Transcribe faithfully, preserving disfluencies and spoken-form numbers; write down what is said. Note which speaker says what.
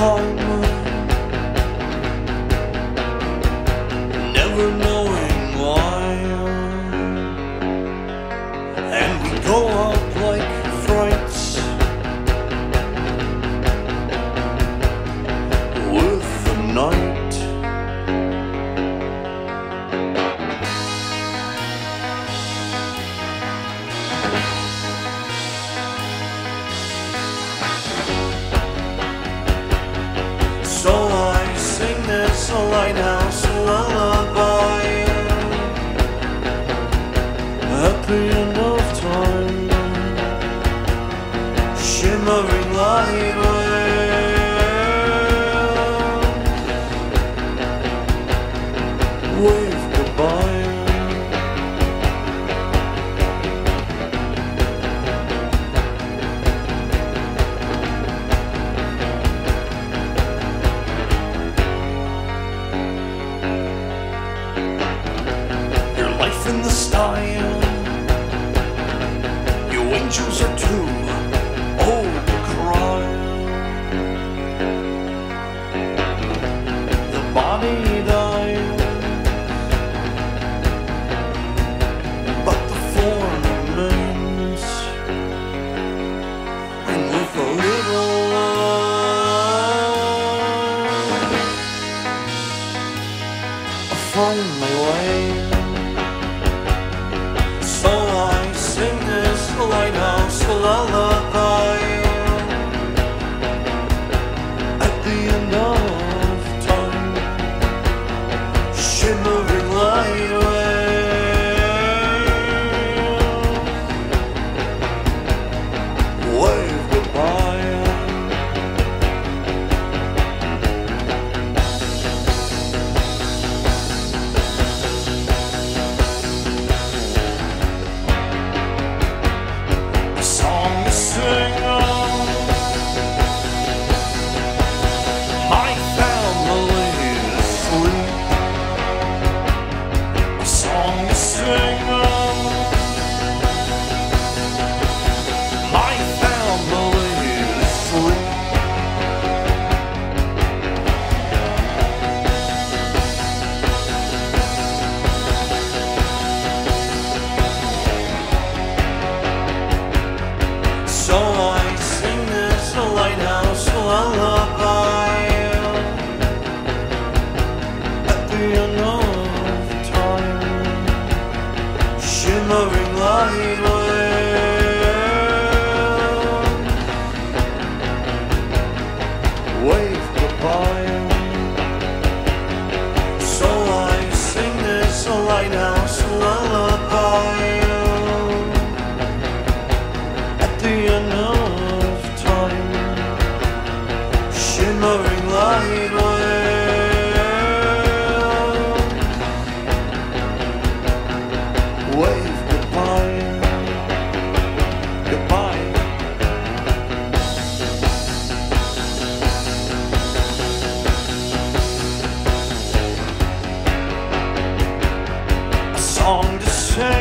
Speaker 1: time, never knowing why, and we go out like frights with the night. So I sing this lighthouse lullaby at the end of time, shimmering light wave, wave goodbye. Life in the style, you angels are too old to cry. The body dies, but the form remains, and with a little love, I find my way. So I sing this lighthouse lullaby at the end of time, shimmering light wave, wave goodbye. So I sing this lighthouse lullaby at the end of time, shimmering light wave, wave goodbye. So I sing this lighthouse lullaby at the end of time, shimmering light wave, wave goodbye, goodbye. A song to sing,